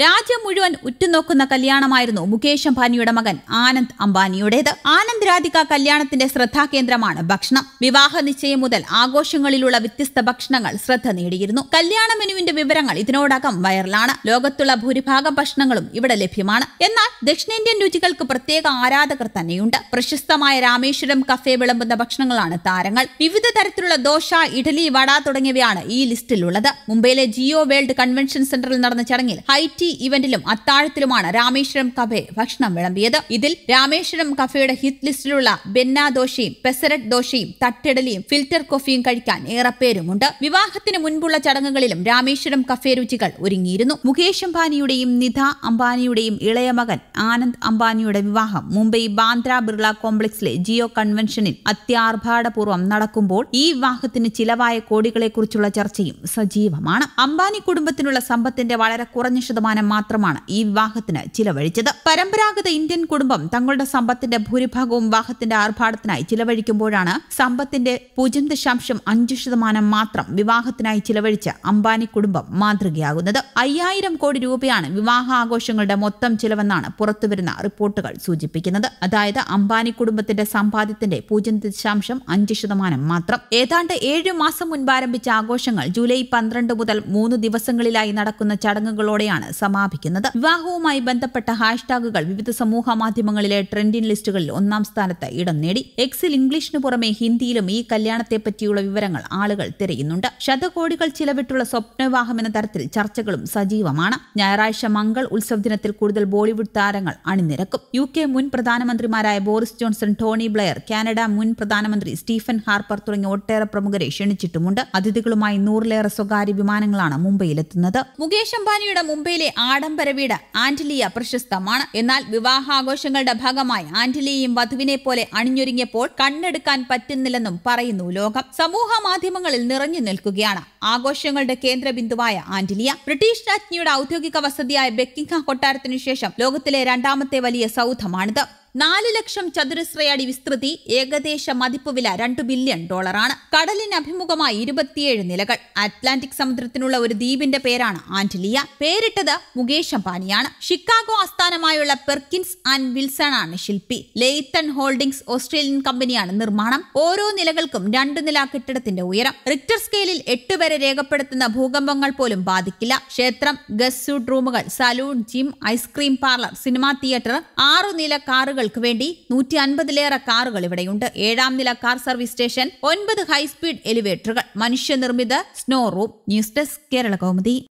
രാജ്യം മുഴുവൻ ഉറ്റുനോക്കുന്ന കല്യാണമായിരുന്നു മുകേഷ് അംബാനിയുടെ മകൻ ആനന്ദ് അംബാനിയുടേത്. ആനന്ദ് രാധിക കല്യാണത്തിന്റെ ശ്രദ്ധാകേന്ദ്രമാണ് ഭക്ഷണം. വിവാഹ നിശ്ചയം മുതൽ ആഘോഷങ്ങളിലുള്ള വ്യത്യസ്ത ഭക്ഷണങ്ങൾ ശ്രദ്ധ നേടിയിരുന്നു. കല്യാണ മെനുവിന്റെ വിവരങ്ങൾ ഇതിനോടകം വൈറലാണ്. ലോകത്തുള്ള ഭൂരിഭാഗം ഭക്ഷണങ്ങളും ഇവിടെ ലഭ്യമാണ്. എന്നാൽ ദക്ഷിണേന്ത്യൻ രുചികൾക്ക് പ്രത്യേക ആരാധകർ തന്നെയുണ്ട്. പ്രശസ്തമായ രാമേശ്വരം കഫേ വിളമ്പുന്ന ഭക്ഷണങ്ങളാണ് താരങ്ങൾ. വിവിധ തരത്തിലുള്ള ദോശ, ഇഡലി, വട തുടങ്ങിയവയാണ് ഈ ലിസ്റ്റിലുള്ളത്. മുംബൈയിലെ ജിയോ വേൾഡ് കൺവെൻഷൻ സെന്ററിൽ നടന്ന ചടങ്ങിൽ ഹൈറ്റി ഇവന്റിലും അത്താഴത്തിലുമാണ് രാമേശ്വരം കഫേ ഭക്ഷണം വിളമ്പിയത്. ഇതിൽ രാമേശ്വരം കഫേയുടെ ഹിറ്റ് ലിസ്റ്റിലുള്ള ബെന്ന ദോശയും പെസരറ്റ് ദോശയും തട്ടിടലിയും ഫിൽറ്റർ കോഫിയും കഴിക്കാൻ ഏറെ പേരുമുണ്ട്. വിവാഹത്തിന് മുൻപുള്ള ചടങ്ങുകളിലും രാമേശ്വരം കഫേ രുചികൾ ഒരുങ്ങിയിരുന്നു. മുകേഷ് അംബാനിയുടെയും നിധ അംബാനിയുടെയും ഇളയ മകൻ ആനന്ദ് അംബാനിയുടെ വിവാഹം മുംബൈ ബാന്ദ്ര ബിർള കോംപ്ലക്സിലെ ജിയോ കൺവെൻഷനിൽ അത്യാർഭാടപൂർവ്വം നടക്കുമ്പോൾ ഈ വിവാഹത്തിന് ചിലവായ കോടികളെക്കുറിച്ചുള്ള ചർച്ചയും സജീവമാണ്. അംബാനി കുടുംബത്തിനുള്ള സമ്പത്തിന്റെ വളരെ കുറഞ്ഞ ശതമാനം മാത്രമാണ് ഈ വിവാഹത്തിന് ചിലവഴിച്ചത്. പരമ്പരാഗത ഇന്ത്യൻ കുടുംബം തങ്ങളുടെ സമ്പത്തിന്റെ ഭൂരിഭാഗവും വിവാഹത്തിന്റെ ആർഭാടത്തിനായി ചിലവഴിക്കുമ്പോഴാണ് സമ്പത്തിന്റെ 0.5% മാത്രം വിവാഹത്തിനായി ചിലവഴിച്ച അംബാനി കുടുംബം മാതൃകയാകുന്നത്. 5000 കോടി രൂപയാണ് വിവാഹ ആഘോഷങ്ങളുടെ മൊത്തം ചിലവെന്നാണ് പുറത്തുവരുന്ന റിപ്പോർട്ടുകൾ സൂചിപ്പിക്കുന്നത്. അതായത് അംബാനി കുടുംബത്തിന്റെ സമ്പാദ്യത്തിന്റെ 0.5% മാത്രം. ഏതാണ്ട് 7 മാസം മുൻപ് ആരംഭിച്ച ആഘോഷങ്ങൾ ജൂലൈ 12 മുതൽ 3 ദിവസങ്ങളിലായി നടക്കുന്ന ചടങ്ങുകളോടെയാണ് സമാപിക്കുന്നത്. വിവാഹവുമായി ബന്ധപ്പെട്ട ഹാഷ്ടാഗുകൾ വിവിധ സമൂഹ മാധ്യമങ്ങളിലെ ട്രെൻഡിംഗ് ലിസ്റ്റുകളിൽ 1ാം സ്ഥാനത്ത് ഇടം നേടി. എക്സിൽ ഇംഗ്ലീഷിന് പുറമെ ഹിന്ദിയിലും ഈ കല്യാണത്തെ പറ്റിയുള്ള വിവരങ്ങൾ ആളുകൾ തിരയുന്നുണ്ട്. ശതകോടികൾ ചിലവിട്ടുള്ള സ്വപ്നവിവാഹം എന്ന തരത്തിൽ ചർച്ചകളും സജീവമാണ്. ഞായറാഴ്ച മംഗൾ ഉത്സവ് ദിനത്തിൽ കൂടുതൽ ബോളിവുഡ് താരങ്ങൾ അണിനിരക്കും. UK മുൻ പ്രധാനമന്ത്രിമാരായ Boris Johnson, Tony Blair, Canada മുൻ പ്രധാനമന്ത്രി സ്റ്റീഫൻ ഹാർപ്പർ തുടങ്ങിയ ഒട്ടേറെ പ്രമുഖരെ ക്ഷണിച്ചിട്ടുമുണ്ട്. അതിഥികളുമായി 100ലേറെ സ്വകാര്യ വിമാനങ്ങളാണ് മുംബൈയിലെത്തുന്നത്. മുകേഷ് അംബാനിയുടെ മുംബൈയിലെ ആഡംബര വീട് ആന്റിലിയ പ്രശസ്തമാണ്. എന്നാൽ വിവാഹാഘോഷങ്ങളുടെ ഭാഗമായി ആന്റിലിയയും വധുവിനെ പോലെ അണിഞ്ഞൊരുങ്ങിയപ്പോൾ കണ്ണെടുക്കാൻ പറ്റുന്നില്ലെന്നും പറയുന്നു ലോകം. സമൂഹ മാധ്യമങ്ങളിൽ നിറഞ്ഞു നിൽക്കുകയാണ് ആഘോഷങ്ങളുടെ കേന്ദ്രബിന്ദുവായ ആന്റിലിയ. ബ്രിട്ടീഷ് രാജ്ഞിയുടെ ഔദ്യോഗിക വസതിയായ ബക്കിംഗ്ഹാം കൊട്ടാരത്തിനു ശേഷം ലോകത്തിലെ 2ാമത്തെ വലിയ സൗധമാണിത്. 4 ലക്ഷം ചതുരശ്രയടി വിസ്തൃതി, ഏകദേശ മതിപ്പ് വില $2 ബില്യൺ. കടലിന് അഭിമുഖമായി 27 നിലകൾ. അറ്റ്ലാന്റിക് സമുദ്രത്തിനുള്ള ഒരു ദ്വീപിന്റെ പേരാണ് ആന്റിലിയ. പേരിട്ടത് മുകേഷ് അംബാനിയാണ്. ഷിക്കാഗോ ആസ്ഥാനമായുള്ള പെർക്കിൻസ് ആൻഡ് വിൽസൺ ആണ് ശില്പി. ലെയ്ത്തൺ ഹോൾഡിംഗ്സ് ഓസ്ട്രേലിയൻ കമ്പനിയാണ് നിർമ്മാണം. ഓരോ നിലകൾക്കും 2 നില കെട്ടിടത്തിന്റെ ഉയരം. റിക്ടർ സ്കെയിലിൽ 8 വരെ രേഖപ്പെടുത്തുന്ന ഭൂകമ്പങ്ങൾ പോലും ബാധിക്കില്ല. ക്ഷേത്രം, ഗസ്റ്റ് സ്യൂട്ട് റൂമുകൾ, salon, gym, ice cream parlour, cinema theatre, 6 നില കാറുകൾ വേണ്ടി 150ലേറെ കാറുകൾ ഇവിടെയുണ്ട്. 7ാം നില കാർ സർവീസ് സ്റ്റേഷൻ, 9 ഹൈസ്പീഡ് എലിവേറ്ററുകൾ, മനുഷ്യനിർമ്മിത snow room. News desk Kerala Kaumudi.